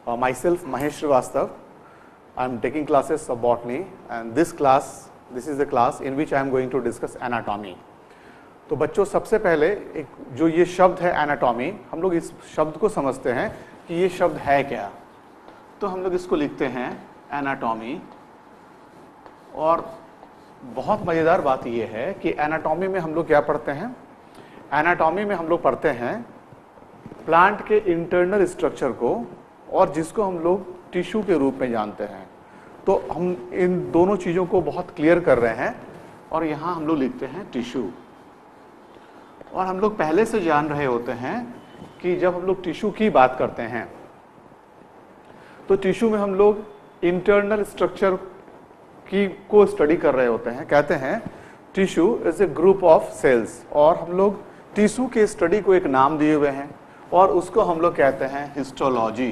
Myself Mahesh Srivastava. I am taking classes of botany and this is the class in which I am going to discuss anatomy. तो बच्चों सबसे पहले एक जो ये शब्द है एनाटॉमी, हम लोग इस शब्द को समझते हैं कि ये शब्द है क्या। तो हम लोग इसको लिखते हैं एनाटॉमी। और बहुत मज़ेदार बात ये है कि एनाटॉमी में हम लोग क्या पढ़ते हैं, एनाटॉमी में हम लोग पढ़ते हैं प्लांट के इंटरनल स्ट्रक्चर को, और जिसको हम लोग टिश्यू के रूप में जानते हैं। तो हम इन दोनों चीज़ों को बहुत क्लियर कर रहे हैं और यहाँ हम लोग लिखते हैं टिश्यू। और हम लोग पहले से जान रहे होते हैं कि जब हम लोग टिश्यू की बात करते हैं तो टिश्यू में हम लोग इंटरनल स्ट्रक्चर को स्टडी कर रहे होते हैं। कहते हैं tissue is a group of cells, और हम लोग टिश्यू के स्टडी को एक नाम दिए हुए हैं और उसको हम लोग कहते हैं हिस्टोलॉजी।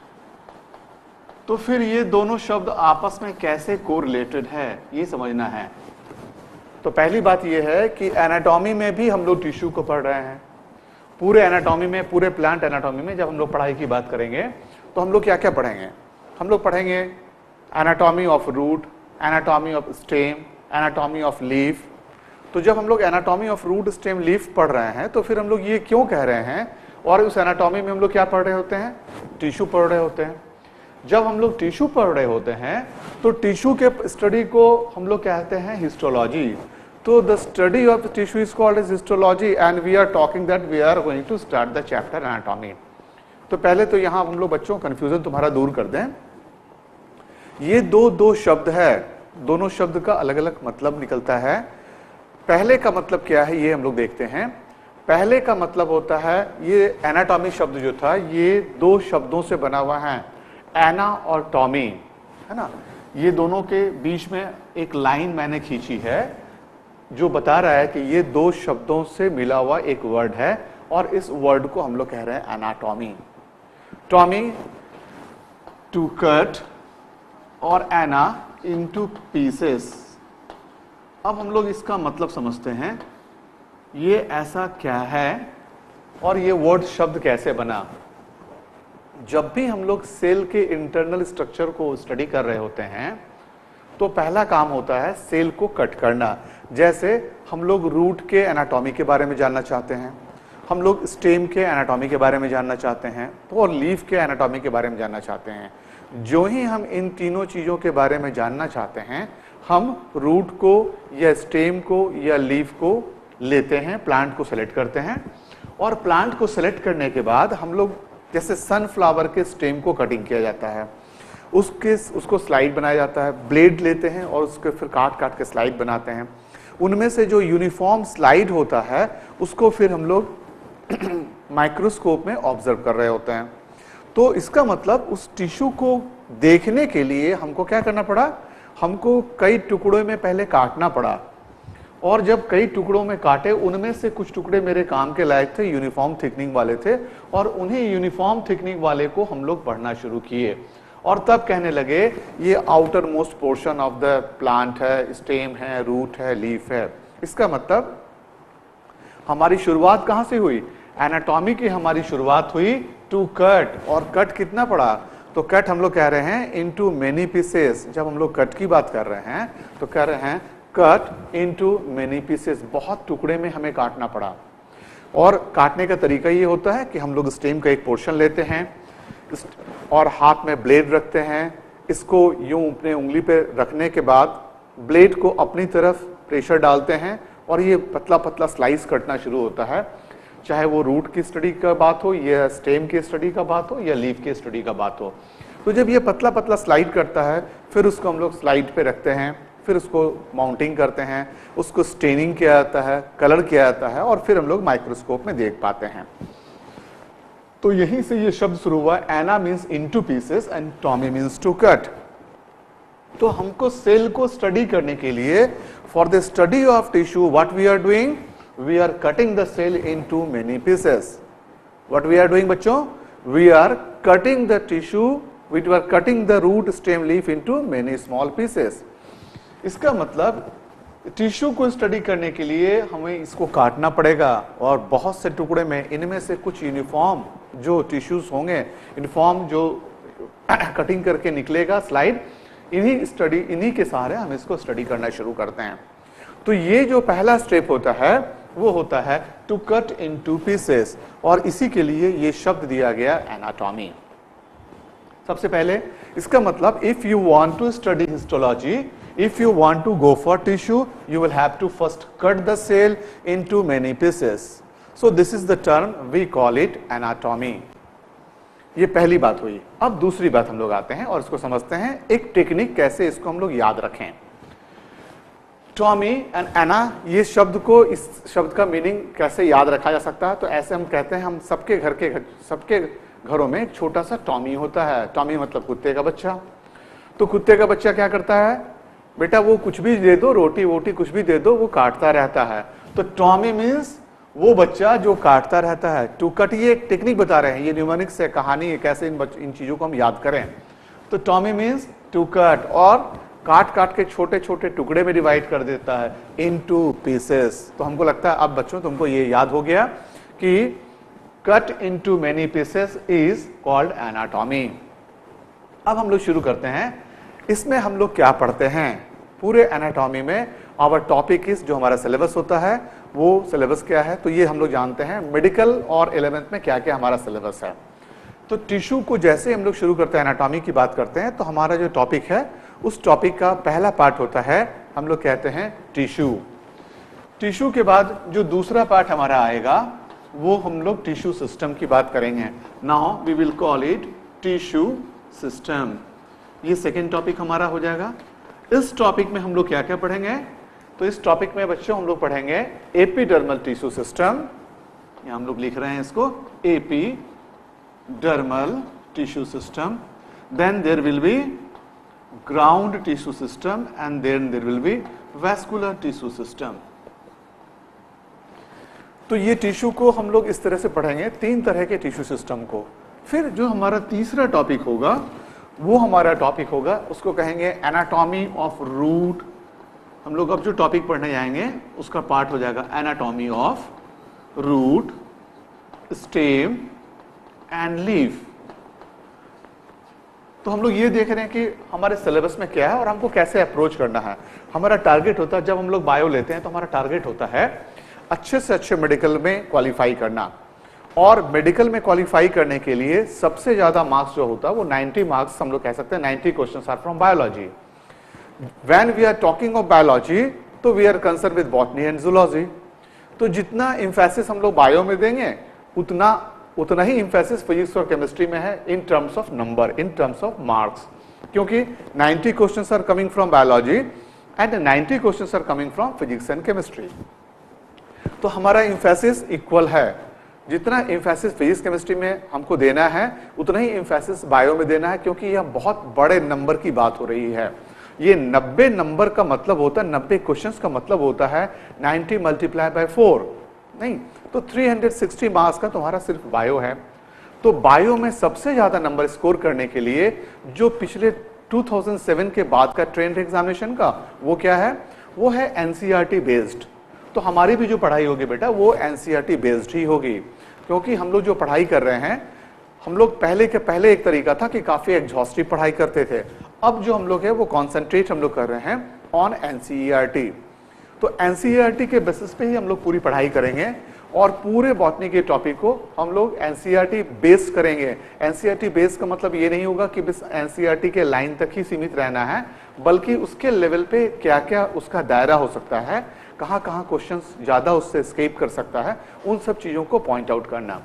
तो फिर ये दोनों शब्द आपस में कैसे कोरिलेटेड है ये समझना है। तो पहली बात ये है कि एनाटॉमी में भी हम लोग टिश्यू को पढ़ रहे हैं। पूरे एनाटॉमी में, पूरे प्लांट एनाटॉमी में जब हम लोग पढ़ाई की बात करेंगे तो हम लोग क्या क्या पढ़ेंगे, हम लोग पढ़ेंगे anatomy of root, anatomy of stem, anatomy of leaf. तो जब हम लोग anatomy of root, stem, leaf पढ़ रहे हैं तो फिर हम लोग ये क्यों कह रहे हैं, और उस एनाटॉमी में हम लोग क्या पढ़ रहे होते हैं, टिश्यू पढ़ रहे होते हैं। जब हम लोग टिश्यू पढ़ रहे होते हैं तो टिश्यू के स्टडी को हम लोग कहते हैं हिस्टोलॉजी। तो the study of tissue is called as histology and we are talking that we are going to start the chapter anatomy. तो पहले तो यहाँ हम लोग बच्चों कंफ्यूजन तुम्हारा दूर कर दें। ये दो शब्द है, दोनों शब्द का अलग अलग मतलब निकलता है। पहले का मतलब क्या है ये हम लोग देखते हैं। पहले का मतलब होता है, ये एनाटॉमी शब्द जो था ये दो शब्दों से बना हुआ है, एना और टॉमी, है ना। ये दोनों के बीच में एक लाइन मैंने खींची है जो बता रहा है कि ये दो शब्दों से मिला हुआ एक वर्ड है, और इस वर्ड को हम लोग कह रहे हैं एनाटॉमी। टॉमी टू कट और एना इनटू पीसेस। अब हम लोग इसका मतलब समझते हैं, ये ऐसा क्या है और ये वर्ड शब्द कैसे बना। जब भी हम लोग सेल के इंटरनल स्ट्रक्चर को स्टडी कर रहे होते हैं तो पहला काम होता है सेल को कट करना। जैसे हम लोग रूट के एनाटॉमी के बारे में जानना चाहते हैं, हम लोग स्टेम के एनाटॉमी के बारे में जानना चाहते हैं, और लीफ के एनाटॉमी के बारे में जानना चाहते हैं। जो ही हम इन तीनों चीज़ों के बारे में जानना चाहते हैं, हम रूट को या स्टेम को या लीफ को लेते हैं, प्लांट को सेलेक्ट करते हैं, और प्लांट को सेलेक्ट करने के बाद हम लोग जैसे सनफ्लावर के स्टेम को कटिंग किया जाता है, उसको स्लाइड बनाया जाता है, ब्लेड लेते हैं और उसको फिर काट काट के स्लाइड बनाते हैं। उनमें से जो यूनिफॉर्म स्लाइड होता है उसको फिर हम लोग माइक्रोस्कोप में ऑब्जर्व कर रहे होते हैं। तो इसका मतलब उस टिश्यू को देखने के लिए हमको क्या करना पड़ा, हमको कई टुकड़ों में पहले काटना पड़ा, और जब कई टुकड़ों में काटे उनमें से कुछ टुकड़े मेरे काम के लायक थे, यूनिफॉर्म थिकनिंग वाले थे, और उन्हीं यूनिफॉर्म थिकनिंग वाले को हम लोग पढ़ना शुरू किए। और तब कहने लगे ये outermost portion of the plant है, स्टेम है, रूट है, लीफ है। इसका मतलब हमारी शुरुआत कहाँ से हुई, एनाटॉमी की हमारी शुरुआत हुई टू कट। और कट कितना पड़ा, तो कट हम लोग कह रहे हैं इनटू मेनी पीसेस। जब हम लोग कट की बात कर रहे हैं तो कह रहे हैं कट इनटू मेनी पीसेस, बहुत टुकड़े में हमें काटना पड़ा। और काटने का तरीका ये होता है कि हम लोग स्टेम का एक पोर्शन लेते हैं और हाथ में ब्लेड रखते हैं, इसको यूं अपने उंगली पे रखने के बाद ब्लेड को अपनी तरफ प्रेशर डालते हैं और ये पतला पतला स्लाइस कटना शुरू होता है। चाहे वो रूट की स्टडी का बात हो, या स्टेम की स्टडी का बात हो, या लीफ की स्टडी का बात हो। तो जब ये पतला पतला स्लाइड करता है फिर उसको हम लोग स्लाइड पे रखते हैं, फिर उसको माउंटिंग करते हैं, उसको स्टेनिंग किया जाता है, कलर किया जाता है, और फिर हम लोग माइक्रोस्कोप में देख पाते हैं। तो यहीं से ये शब्द शुरू हुआ, ana means into pieces and tomy means to cut. तो हमको सेल को स्टडी करने के लिए, for the study of tissue what we are doing, we are cutting the cell into many pieces. What we are doing बच्चों, we are cutting the tissue, we are cutting the root, stem, leaf into many small pieces. इसका मतलब tissue को study करने के लिए हमें इसको काटना पड़ेगा, और बहुत से टुकड़े में इनमें से कुछ यूनिफॉर्म जो टिश्यूज होंगे, यूनिफॉर्म जो कटिंग करके निकलेगा स्लाइड, इन्हीं के सहारे हम इसको स्टडी करना शुरू करते हैं। तो ये जो पहला स्टेप होता है वो होता है टू कट इनटू पीसेस, और इसी के लिए ये शब्द दिया गया एनाटॉमी। सबसे पहले इसका मतलब, if you want to study histology, if you want to go for tissue, you will have to first cut the cell into many pieces. So this is the term we call it anatomy. ये पहली बात हुई। अब दूसरी बात हम लोग आते हैं और इसको समझते हैं, एक टेक्निक कैसे इसको हम लोग याद रखें। टॉमी एंड एना, ये शब्द को, इस शब्द का मीनिंग कैसे याद रखा जा सकता है? तो ऐसे हम कहते हैं, हम सबके घरों में एक छोटा सा टॉमी होता है। टॉमी मतलब कुत्ते का बच्चा। तो कुत्ते का बच्चा क्या करता है बेटा, वो कुछ भी दे दो, रोटी वोटी कुछ भी दे दो, वो काटता रहता है। तो टॉमी मीन्स वो बच्चा जो काटता रहता है। टू कट, ये एक टेक्निक बता रहे हैं, ये न्यूमेरिक्स है, कहानी है, कैसे इन चीजों को हम याद करें। तो टॉमी मीन्स टू कट, और काट काट के छोटे छोटे टुकड़े में डिवाइड कर देता है इनटू पीसेस। तो हमको लगता है अब बच्चों तुमको ये याद हो गया कि cut into many pieces is called anatomy. अब हम लोग शुरू करते हैं। इसमें हम लोग क्या पढ़ते हैं? पूरे एनाटॉमी में आवर टॉपिक इज, जो हमारा सिलेबस होता है वो सिलेबस क्या है? तो ये हम लोग जानते हैं मेडिकल और 11th में क्या क्या हमारा सिलेबस है। तो टिश्यू को जैसे हम लोग शुरू करते हैं, एनाटॉमी की बात करते हैं, तो हमारा जो टॉपिक है उस टॉपिक का पहला पार्ट होता है, हम लोग कहते हैं टिश्यू। टिश्यू के बाद जो दूसरा पार्ट हमारा आएगा वो हम लोग टिश्यू सिस्टम की बात करेंगे। Now we will call it tissue system. ये सेकेंड टॉपिक हमारा हो जाएगा। इस टॉपिक में हम लोग क्या क्या पढ़ेंगे? तो इस टॉपिक में बच्चों हम लोग पढ़ेंगे एपिडर्मल टिश्यू सिस्टम। यहां हम लोग लिख रहे हैं इसको epidermal tissue system. Then there will be ground tissue system, and then there will be vascular tissue system. तो ये टिश्यू को हम लोग इस तरह से पढ़ेंगे, 3 तरह के टिश्यू सिस्टम को। फिर जो हमारा तीसरा टॉपिक होगा वो हमारा टॉपिक होगा, उसको कहेंगे एनाटॉमी ऑफ रूट। हम लोग अब जो टॉपिक पढ़ने जाएंगे उसका पार्ट हो जाएगा anatomy of root, stem and leaf. तो हम लोग ये देख रहे हैं कि हमारे सिलेबस में क्या है और हमको कैसे अप्रोच करना है। हमारा टारगेट होता है, जब हम लोग बायो लेते हैं तो हमारा टारगेट होता है अच्छे से अच्छे मेडिकल में क्वालिफाई करना। और मेडिकल में क्वालिफाई करने के लिए सबसे ज्यादा मार्क्स जो होता है वो 90 मार्क्स, हम लोग कह सकते हैं 90 questions are from biology. When we are talking of biology तो we are concern with botany and zoology. तो जितना एम्फेसिस हम लोग बायो में देंगे उतना ही एम्फेसिस फिजिक्स और केमिस्ट्री में है, in terms of number, in terms of marks. क्योंकि 90 questions are coming from biology and 90 questions are coming from physics and chemistry. तो हमारा एम्फेसिस इक्वल है। जितना एम्फेसिस फिजिक्स केमिस्ट्री में हमको देना है उतना ही एम्फेसिस बायो में देना है, क्योंकि यह बहुत बड़े नंबर की बात हो रही है। ये 90 नंबर का मतलब होता है, 90 क्वेश्चंस का मतलब होता है 90 मल्टीप्लाई बाय 4 नहीं, तो 360 मार्क्स का तुम्हारा सिर्फ बायो है। तो बायो में सबसे ज्यादा नंबर स्कोर करने के लिए जो पिछले 2007 के बाद का ट्रेंड एग्जामिनेशन का वो क्या है, वो है एनसीईआरटी बेस्ड। तो हमारी भी जो पढ़ाई होगी बेटा वो एनसीईआरटी बेस्ड ही होगी, क्योंकि हम लोग जो पढ़ाई कर रहे हैं, हम लोग पहले एक तरीका था कि काफी एग्जॉस्टिव पढ़ाई करते थे। अब जो हम लोग है वो कॉन्सेंट्रेट हम लोग कर रहे हैं ऑन एनसीईआरटी। तो एनसीईआरटी के बेसिस पे ही हम लोग पूरी पढ़ाई करेंगे और पूरे बॉटनी के टॉपिक को हम लोग एनसीईआरटी बेस करेंगे। एनसीईआरटी बेस का मतलब ये नहीं होगा कि बस एनसीईआरटी के लाइन तक ही सीमित रहना है, बल्कि उसके लेवल पे क्या क्या उसका दायरा हो सकता है, कहाँ कहाँ क्वेश्चंस ज्यादा उससे एस्केप कर सकता है, उन सब चीजों को पॉइंट आउट करना।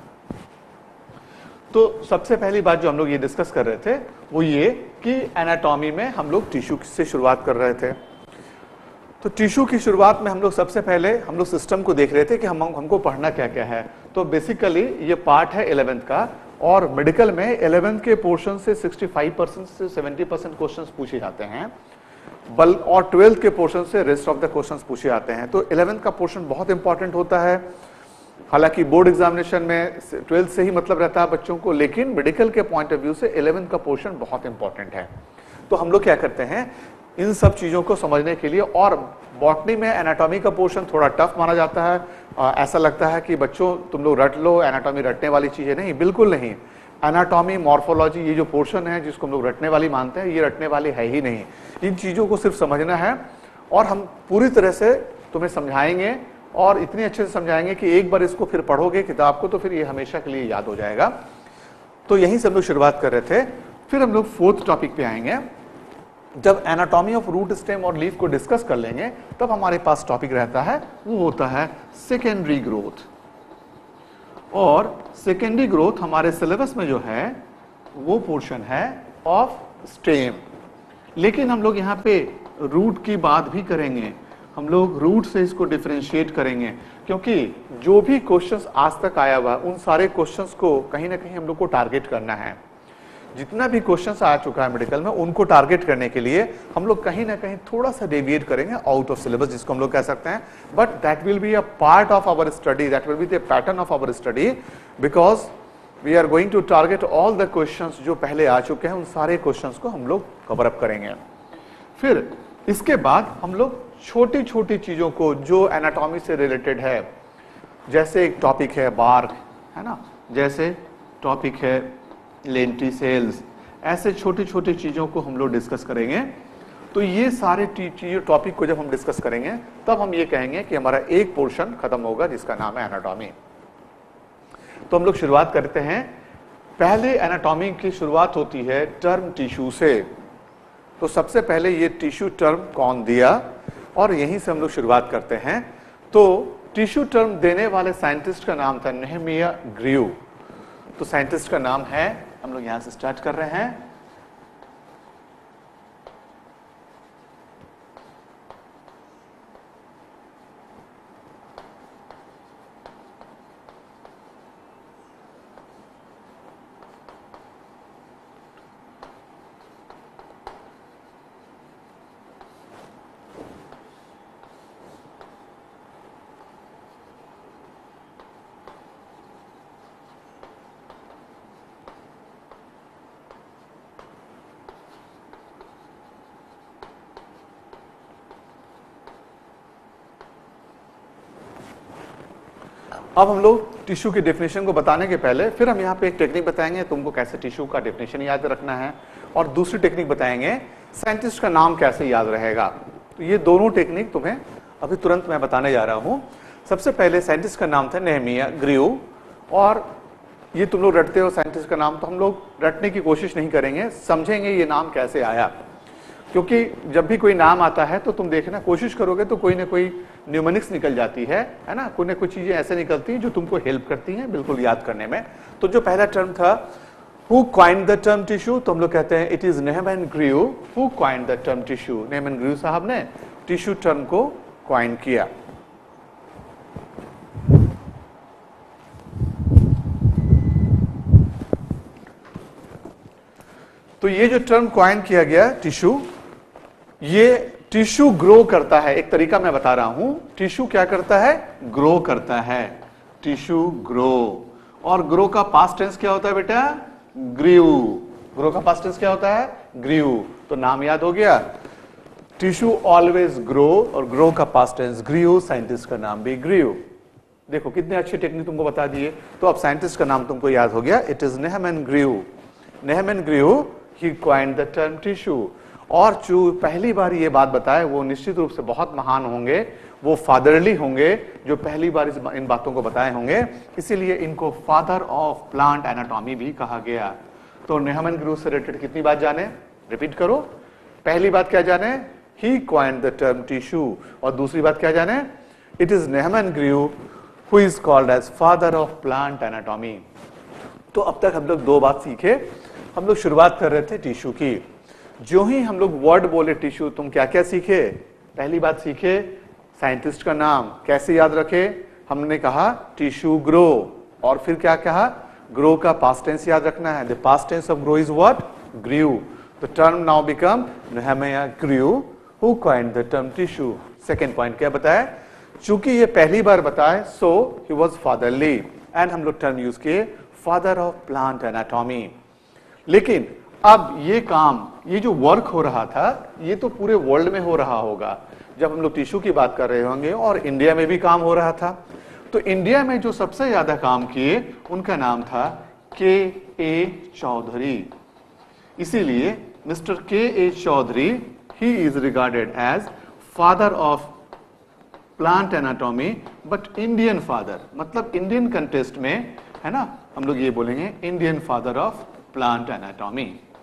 तो सबसे पहली बात जो हम लोग ये डिस्कस कर रहे थे वो ये कि एनाटॉमी में हम लोग टिश्यू से शुरुआत कर रहे थे। तो टिश्यू की शुरुआत में हम लोग सबसे पहले हम लोग सिस्टम को देख रहे थे कि हमको पढ़ना क्या क्या है। तो बेसिकली ये पार्ट है 11th का, और मेडिकल में 11th के पोर्शन से 65% से 70% क्वेश्चंस पूछे जाते हैं, और 12th के पोर्शन से रेस्ट ऑफ द क्वेश्चंस पूछे जाते हैं। तो 11th का पोर्शन बहुत इंपॉर्टेंट होता है। हालांकि बोर्ड एग्जामिनेशन में 12th से ही मतलब रहता है बच्चों को, लेकिन मेडिकल के पॉइंट ऑफ व्यू से 11th का पोर्शन बहुत इंपॉर्टेंट है। तो हम लोग क्या करते हैं इन सब चीजों को समझने के लिए, और बॉटनी में एनाटॉमी का पोर्शन थोड़ा टफ माना जाता है। ऐसा लगता है कि बच्चों तुम लोग रट लो, एनाटॉमी रटने वाली चीज है। नहीं, बिल्कुल नहीं। एनाटॉमी, मॉर्फोलॉजी, ये जो पोर्शन है जिसको हम लोग रटने वाली मानते हैं, ये रटने वाली है ही नहीं। इन चीज़ों को सिर्फ समझना है और हम पूरी तरह से तुम्हें समझाएंगे और इतने अच्छे से समझाएंगे कि एक बार इसको फिर पढ़ोगे किताब को तो फिर ये हमेशा के लिए याद हो जाएगा। तो यहीं से हम लोग शुरुआत कर रहे थे। फिर हम लोग फोर्थ टॉपिक पे आएंगे। जब एनाटॉमी ऑफ रूट, स्टेम और लीफ को डिस्कस कर लेंगे तब हमारे पास टॉपिक रहता है, वो होता है सेकेंडरी ग्रोथ। और सेकेंडरी ग्रोथ हमारे सिलेबस में जो है वो पोर्शन है ऑफ स्टेम। लेकिन हम लोग यहाँ पे रूट की बात भी करेंगे, हम लोग रूट से इसको डिफरेंशिएट करेंगे, क्योंकि जो भी क्वेश्चंस आज तक आया हुआ उन सारे क्वेश्चंस को कहीं ना कहीं हम लोग को टारगेट करना है। जितना भी क्वेश्चंस आ चुका है मेडिकल में उनको टारगेट करने के लिए हम लोग कहीं ना कहीं थोड़ा सा डेविएट करेंगे आउट ऑफ सिलेबस, जिसको हम लोग कह सकते हैं। But that will be a part of our study, that will be the pattern of our study, because we are going to target all the questions जो पहले आ चुके हैं, उन सारे क्वेश्चंस को हम लोग कवर अप करेंगे। फिर इसके बाद हम लोग छोटी छोटी चीजों को जो एनाटॉमी से रिलेटेड है, जैसे एक टॉपिक है बार्क, है ना, जैसे टॉपिक है लेंटिसेल्स, ऐसे छोटी छोटी चीजों को हम लोग डिस्कस करेंगे। तो ये सारे चीजों टॉपिक को जब हम डिस्कस करेंगे तब हम ये कहेंगे कि हमारा एक पोर्शन खत्म होगा जिसका नाम है एनाटॉमी। तो हम लोग शुरुआत करते हैं। पहले एनाटॉमी की शुरुआत होती है टर्म टिश्यू से। तो सबसे पहले ये टिश्यू टर्म कौन दिया, और यहीं से हम लोग शुरुआत करते हैं। तो टिश्यू टर्म देने वाले साइंटिस्ट का नाम था नेहेमिया ग्रीव। तो साइंटिस्ट का नाम है, हम लोग यहां से स्टार्ट कर रहे हैं। अब हम लोग टिश्यू की डेफिनेशन को बताने के पहले फिर हम यहाँ पे एक टेक्निक बताएंगे तुमको कैसे टिश्यू का डेफिनेशन याद रखना है, और दूसरी टेक्निक बताएंगे साइंटिस्ट का नाम कैसे याद रहेगा। तो ये दोनों टेक्निक तुम्हें अभी तुरंत मैं बताने जा रहा हूँ। सबसे पहले साइंटिस्ट का नाम था नेहेमिया ग्रीव, और ये तुम लोग रटते हो साइंटिस्ट का नाम, तो हम लोग रटने की कोशिश नहीं करेंगे, समझेंगे ये नाम कैसे आया। क्योंकि जब भी कोई नाम आता है तो तुम देखना कोशिश करोगे तो कोई ना कोई न्यूमोनिक्स निकल जाती है ना, कोई ना कोई चीजें ऐसे निकलती हैं जो तुमको हेल्प करती हैं बिल्कुल याद करने में। तो जो पहला टर्म था who coined the term tissue, तो हम लोग कहते हैं it is Nehemiah Grew who coined the term tissue. Nehemiah Grew साहब ने टिश्यू टर्म को कॉइन किया। तो ये जो टर्म कॉइन किया गया टिश्यू, ये टिश्यू ग्रो करता है। एक तरीका मैं बता रहा हूं, टिश्यू क्या करता है, ग्रो करता है। टिश्यू ग्रो, और ग्रो का पास्ट टेंस क्या होता है बेटा, ग्रीव। ग्रो का पास्ट टेंस क्या होता है, ग्रीव। तो नाम याद हो गया, टिश्यू ऑलवेज ग्रो, और ग्रो का पास्ट टेंस ग्रीव, साइंटिस्ट का नाम भी ग्रीव। देखो कितने अच्छे टेक्निक तुमको बता दिए। तो अब साइंटिस्ट का नाम तुमको याद हो गया, it is Nehemiah Grew. Nehemiah Grew he coined the term tissue. और जो पहली बार ये बात बताए वो निश्चित रूप से बहुत महान होंगे, वो फादरली होंगे जो पहली बार इन बातों को बताए होंगे, इसीलिए इनको फादर ऑफ प्लांट एनाटॉमी भी कहा गया। तो नेहेमिया ग्रीव से रिलेटेड कितनी बात जाने, रिपीट करो। पहली बात क्या जाने, he coined the term tissue, और दूसरी बात क्या जाने, it is Nehemiah Grew who is called as father of plant anatomy. तो अब तक हम लोग दो बात सीखे। हम लोग शुरुआत कर रहे थे टिश्यू की। जो ही हम लोग वर्ड बोले टिश्यू, तुम क्या क्या सीखे, पहली बात सीखे साइंटिस्ट का नाम कैसे याद रखे, हमने कहा टिश्यू ग्रो, और फिर क्या कहा, ग्रो का पास्ट टेंस याद रखना है। The past tense of grow is what, grew. The term now become Nehemiah Grew who coined the term tissue. Second point क्या बताया, चूंकि ये पहली बार बताए so he was fatherly, and हम लोग टर्म यूज किए फादर ऑफ प्लांट एनाटॉमी। लेकिन अब ये काम, ये जो वर्क हो रहा था, ये तो पूरे वर्ल्ड में हो रहा होगा जब हम लोग टिश्यू की बात कर रहे होंगे, और इंडिया में भी काम हो रहा था। तो इंडिया में जो सबसे ज्यादा काम किए उनका नाम था के ए चौधरी। इसीलिए mister K A Chaudhary he is regarded as father of plant anatomy, but Indian father, मतलब इंडियन कंटेस्ट में है ना, हम लोग ये बोलेंगे Indian father of plant anatomy.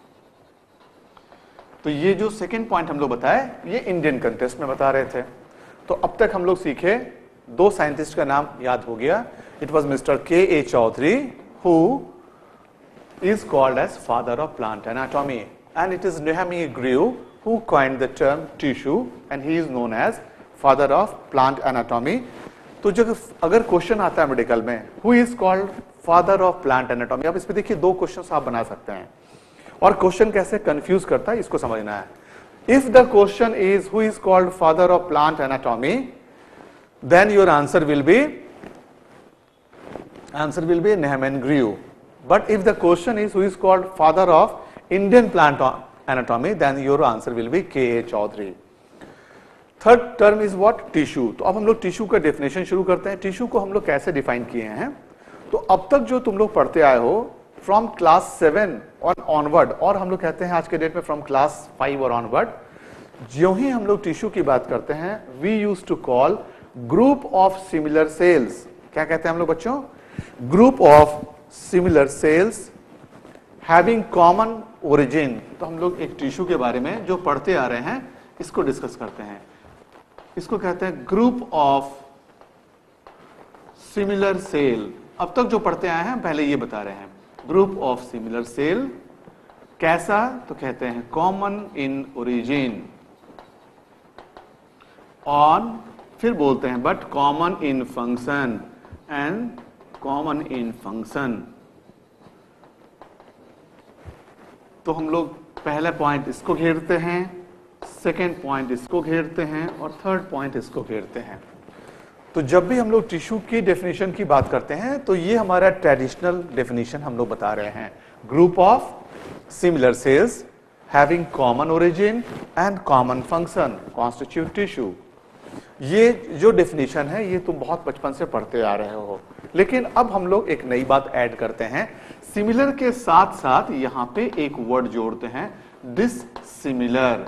तो ये जो सेकेंड पॉइंट हम लोग बताए ये इंडियन कंटेस्ट में बता रहे थे। तो अब तक हम लोग सीखे, दो साइंटिस्ट का नाम याद हो गया। It was mister K A Chaudhary who is called as father of plant anatomy, and it is Nehemiah Grew who coined the term tissue, and he is known as father of plant anatomy. तो जब अगर question आता है medical में, who is called father of plant anatomy, अब इसमें देखिए दो क्वेश्चंस आप बना सकते हैं, और क्वेश्चन कैसे कंफ्यूज करता है इसको समझना है। If the question is who is called father of plant anatomy, then your answer will be Nehemiah Grew. But if the question is who is called father of Indian plant anatomy, then your answer will be K. A. Chaudhary. Third term is what? Tissue. तो अब हम लोग tissue का definition शुरू करते हैं। Tissue को हम लोग कैसे डिफाइन किए हैं? तो अब तक जो तुम लोग पढ़ते आए हो फ्रॉम क्लास 7 और ऑनवर्ड, और हम लोग कहते हैं आज के डेट में फ्रॉम क्लास 5 और ऑनवर्ड, जो ही हम लोग टिश्यू की बात करते हैं, we use to call group of similar cells. क्या कहते हैं हम लोग बच्चों? Group of similar cells having common origin. तो हम लोग एक टिश्यू के बारे में जो पढ़ते आ रहे हैं इसको डिस्कस करते हैं। इसको कहते हैं ग्रुप ऑफ सिमिलर सेल। अब तक जो पढ़ते आए हैं पहले ये बता रहे हैं, ग्रुप ऑफ सिमिलर सेल कैसा? तो कहते हैं कॉमन इन ओरिजिन, ऑन, फिर बोलते हैं but common in function and common in function. तो हम लोग पहला पॉइंट इसको घेरते हैं, सेकेंड पॉइंट इसको घेरते हैं और थर्ड पॉइंट इसको घेरते हैं। तो जब भी हम लोग टिश्यू की डेफिनेशन की बात करते हैं तो ये हमारा ट्रेडिशनल डेफिनेशन हम लोग बता रहे हैं, group of similar cells having common origin and common function constitute tissue. ये जो डेफिनेशन है ये तुम बहुत बचपन से पढ़ते आ रहे हो, लेकिन अब हम लोग एक नई बात ऐड करते हैं। सिमिलर के साथ साथ यहां पे एक वर्ड जोड़ते हैं, डिससिमिलर।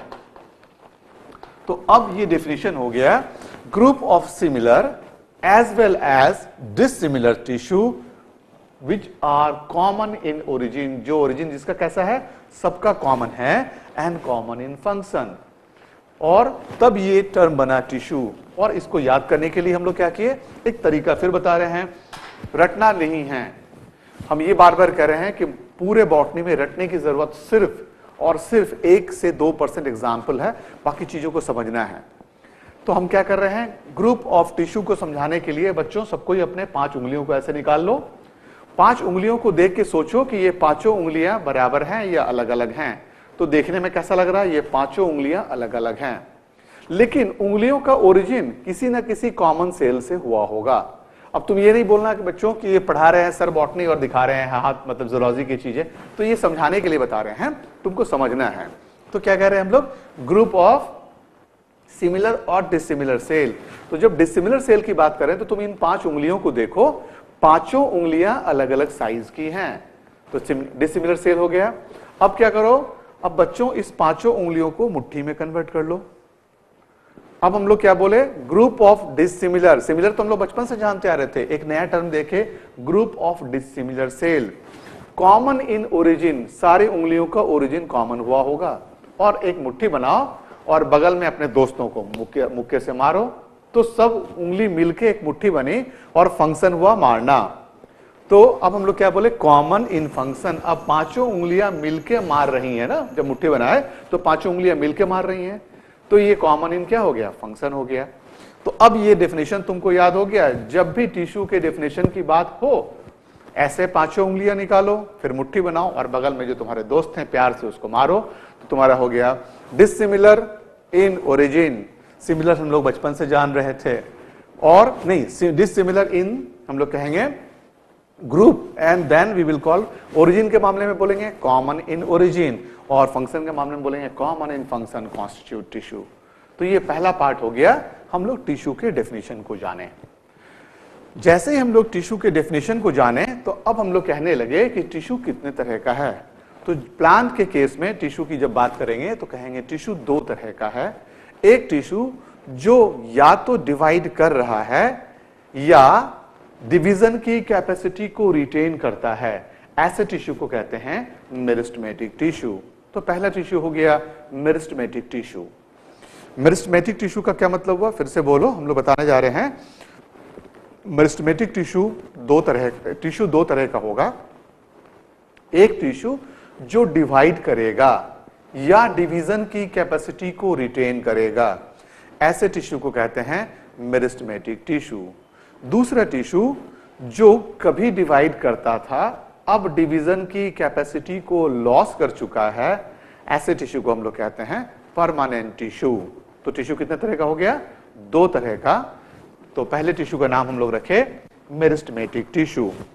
तो अब ये डेफिनेशन हो गया group of similar as well as dissimilar tissue which are common in origin. जो ओरिजिन जिसका कैसा है? सबका कॉमन है, एंड कॉमन इन फंक्शन। और तब ये टर्म बना टिश्यू। और इसको याद करने के लिए हम लोग क्या किए, एक तरीका फिर बता रहे हैं, रटना नहीं है। हम ये बार बार कह रहे हैं कि पूरे बॉटनी में रटने की जरूरत सिर्फ और सिर्फ 1 से 2% एग्जाम्पल है, बाकी चीजों को समझना है। तो हम क्या कर रहे हैं, ग्रुप ऑफ टिश्यू को समझाने के लिए बच्चों सबको ही अपने 5 उंगलियों को ऐसे निकाल लो। 5 उंगलियों को देख के सोचो कि ये पांचों उंगलियां बराबर हैं या अलग अलग हैं। तो देखने में कैसा लग रहा है? ये पांचों उंगलियां अलग अलग हैं, लेकिन उंगलियों का ओरिजिन किसी ना किसी कॉमन सेल से हुआ होगा। अब तुम ये नहीं बोलना कि बच्चों कि ये पढ़ा रहे हैं सर बॉटनी और दिखा रहे हैं हाथ मतलब जूलॉजी की चीजें, तो ये समझाने के लिए बता रहे हैं, तुमको समझना है। तो क्या कह रहे हैं हम लोग? ग्रुप ऑफ सिमिलर और डिसिमिलर सेल। तो जब डिसिमिलर सेल की बात करें तो तुम इन 5 उंगलियों को देखो, पांचों उंगलियां अलग अलग साइज की हैं, तो डिसिमिलर सेल हो गया। अब क्या करो, अब बच्चों इस पांचों उंगलियों को मुट्ठी में कन्वर्ट कर लो। अब हम लोग क्या बोले? Group of dissimilar. सिमिलर तो हम लोग बचपन से जानते आ रहे थे, एक नया टर्म देखे, group of dissimilar cell. Common in origin, सारी उंगलियों का ओरिजिन कॉमन हुआ होगा। और एक मुट्ठी बनाओ और बगल में अपने दोस्तों को मुक्के से मारो, तो सब उंगली मिलके एक मुट्ठी बनी और फंक्शन हुआ मारना। तो अब हम लोग क्या बोले? Common in function. अब पांचों उंगलियां मिलके मार रही हैं ना, जब मुट्ठी बनाए तो पांचों उंगलियां मिलके मार रही हैं, तो ये कॉमन इन क्या हो गया? फंक्शन हो गया। तो अब ये डेफिनेशन तुमको याद हो गया, जब भी टिश्यू के डेफिनेशन की बात हो ऐसे पांचों उंगलियां निकालो, फिर मुट्ठी बनाओ और बगल में जो तुम्हारे दोस्त हैं प्यार से उसको मारो, तो तुम्हारा हो गया डिसिमिलर इन ओरिजिन। सिमिलर हम लोग बचपन से जान रहे थे, और नहीं, डिसिमिलर इन हम लोग कहेंगे group, and then we will call, origin के मामले में बोलेंगे कॉमन इन ओरिजिन, और फंक्शन के मामले में बोलेंगे common in function constitute tissue. तो ये पहला पार्ट हो गया, हम लोग टिश्यू के डेफिनेशन को जाने। जैसे ही हम लोग टिश्यू के डेफिनेशन को जाने तो अब हम लोग कहने लगे कि टिश्यू कितने तरह का है। तो प्लांट के केस में टिश्यू की जब बात करेंगे तो कहेंगे टिश्यू दो तरह का है। एक टिश्यू जो या तो डिवाइड कर रहा है या डिवीजन की कैपेसिटी को रिटेन करता है, ऐसे टिश्यू को कहते हैं मेरिस्टेमेटिक टिश्यू। तो पहला टिश्यू हो गया मेरिस्टेमेटिक टिश्यू। मेरिस्टेमेटिक टिश्यू का क्या मतलब हुआ, फिर से बोलो, हम लोग बताने जा रहे हैं। मेरिस्टेमेटिक टिश्यू दो तरह का होगा। एक टिश्यू जो डिवाइड करेगा या डिवीजन की कैपेसिटी को रिटेन करेगा, ऐसे टिश्यू को कहते हैं मेरिस्टेमेटिक टिश्यू। दूसरा टिश्यू जो कभी डिवाइड करता था, अब डिवीजन की कैपेसिटी को लॉस कर चुका है, ऐसे टिश्यू को हम लोग कहते हैं परमानेंट टिश्यू। तो टिश्यू कितने तरह का हो गया, दो तरह का। तो पहले टिश्यू का नाम हम लोग रखे मेरिस्टेमेटिक टिश्यू।